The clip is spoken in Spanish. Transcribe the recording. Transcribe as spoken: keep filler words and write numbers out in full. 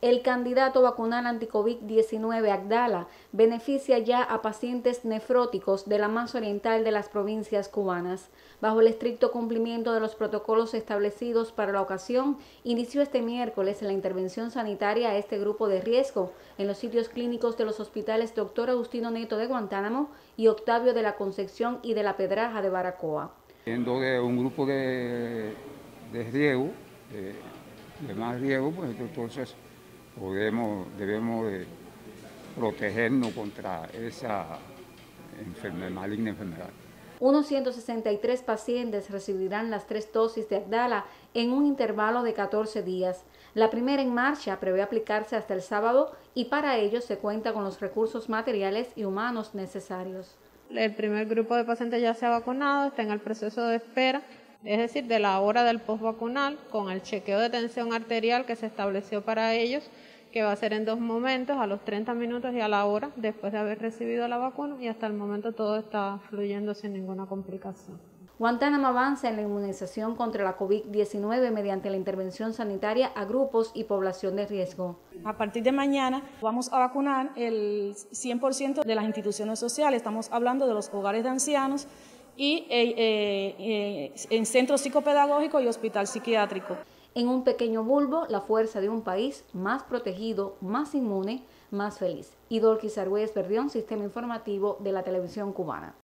El candidato vacunal anti-COVID diecinueve Abdala beneficia ya a pacientes nefróticos de la más oriental de las provincias cubanas. Bajo el estricto cumplimiento de los protocolos establecidos para la ocasión, inició este miércoles la intervención sanitaria a este grupo de riesgo en los sitios clínicos de los hospitales Doctor Agustino Neto de Guantánamo y Octavio de la Concepción y de la Pedraja de Baracoa. Siendo de un grupo de, de riesgo, de, de más riesgo, pues entonces podemos, debemos de protegernos contra esa enfermedad, maligna enfermedad. Unos ciento sesenta y tres pacientes recibirán las tres dosis de Abdala en un intervalo de catorce días. La primera en marcha prevé aplicarse hasta el sábado y para ello se cuenta con los recursos materiales y humanos necesarios. El primer grupo de pacientes ya se ha vacunado, está en el proceso de espera, es decir, de la hora del postvacunal, con el chequeo de tensión arterial que se estableció para ellos, que va a ser en dos momentos, a los treinta minutos y a la hora, después de haber recibido la vacuna, y hasta el momento todo está fluyendo sin ninguna complicación. Guantánamo avanza en la inmunización contra la COVID diecinueve mediante la intervención sanitaria a grupos y población de riesgo. A partir de mañana vamos a vacunar el cien por ciento de las instituciones sociales, estamos hablando de los hogares de ancianos y eh, eh, eh, en centros psicopedagógicos y hospital psiquiátrico. En un pequeño bulbo, la fuerza de un país más protegido, más inmune, más feliz. Idolquis Argüelles Verdión, Sistema Informativo de la Televisión Cubana.